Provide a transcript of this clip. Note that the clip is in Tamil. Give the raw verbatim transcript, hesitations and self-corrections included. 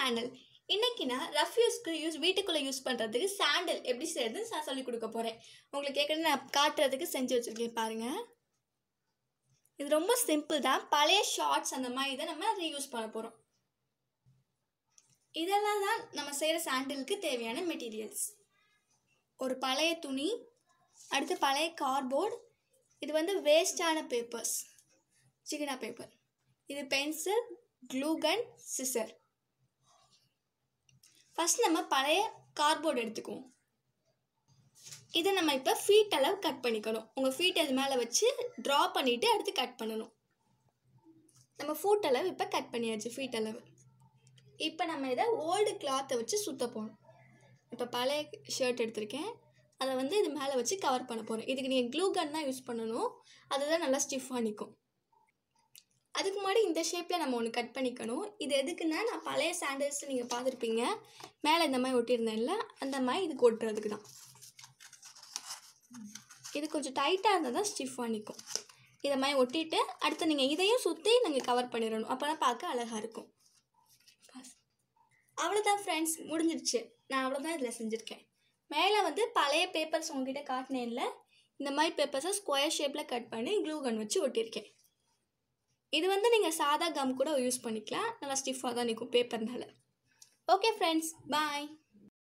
சேனல். இன்னைக்கு நான் ரஃப் யூஸ்க்கு யூஸ் வீட்டுக்குள்ளே யூஸ் பண்ணுறதுக்கு சாண்டல் எப்படி செய்யறதுன்னு நான் சொல்லிக் கொடுக்க போகிறேன். உங்களுக்கு ஏற்கனவே நான் காட்டுறதுக்கு செஞ்சு வச்சுருக்கேன் பாருங்கள். இது ரொம்ப சிம்பிள் தான். பழைய ஷார்ட்ஸ் அந்த மாதிரி இதை நம்ம ரீயூஸ் பண்ண போகிறோம். இதெல்லாம் தான் நம்ம செய்கிற சாண்டலுக்கு தேவையான மெட்டீரியல்ஸ். ஒரு பழைய துணி, அடுத்து பழைய கார்ட்போர்ட், இது வந்து வேஸ்டான பேப்பர்ஸ், சிகினா பேப்பர், இது pencil, glue gun, scissor. First நம்ம பழைய கார்ட்போர்டு எடுத்துக்குவோம். இதை நம்ம இப்போ ஃபீட் அளவு கட் பண்ணிக்கணும். உங்கள் ஃபீட் அது மேலே வச்சு ட்ரா பண்ணிவிட்டு அடுத்து கட் பண்ணணும். நம்ம ஃபூட் அளவு இப்போ கட் பண்ணியாச்சு, ஃபீட் அளவு. இப்போ நம்ம இதை ஓல்டு கிளாத்தை வச்சு சுற்ற போகணும். இப்போ பழைய ஷர்ட் எடுத்திருக்கேன், அதை வந்து இது மேலே வச்சு கவர் பண்ண போகிறேன். இதுக்கு நீங்கள் க்ளூ கன் தான் யூஸ் பண்ணணும், அதுதான் நல்லா ஸ்டிஃபாக நிற்கும். அதுக்கு முன்னாடி இந்த ஷேப்பில் நம்ம ஒன்று கட் பண்ணிக்கணும். இது எதுக்குன்னா, நான் பழைய சாண்டல்ஸ் நீங்கள் பார்த்துருப்பீங்க, மேலே இந்த மாதிரி ஒட்டியிருந்தேன்ல, அந்த மாதிரி இதுக்கு ஒட்டுறதுக்கு தான். இது கொஞ்சம் டைட்டாக இருந்தால் தான் ஸ்டிஃபாக நிற்கும். இதை மாதிரி ஒட்டிட்டு அடுத்து நீங்கள் இதையும் சுற்றி நீங்கள் கவர் பண்ணிடணும். அப்போ தான் பார்க்க அழகாக இருக்கும். அவ்வளோதான் ஃப்ரெண்ட்ஸ், முடிஞ்சிடுச்சு. நான் அவ்வளோதான் இதில் செஞ்சுருக்கேன். மேலே வந்து பழைய பேப்பர்ஸ் உங்ககிட்ட காட்டினேன்ல, இந்த மாதிரி பேப்பர்ஸை ஸ்கொயர் ஷேப்பில் கட் பண்ணி க்ளூ கன் வச்சு ஒட்டியிருக்கேன். இது வந்து நீங்கள் சாதா கம் கூட யூஸ் பண்ணிக்கலாம், நல்லா ஸ்டிஃபாக தான் நிற்கும் பேப்பர்னால. ஓகே ஃப்ரெண்ட்ஸ், பாய்.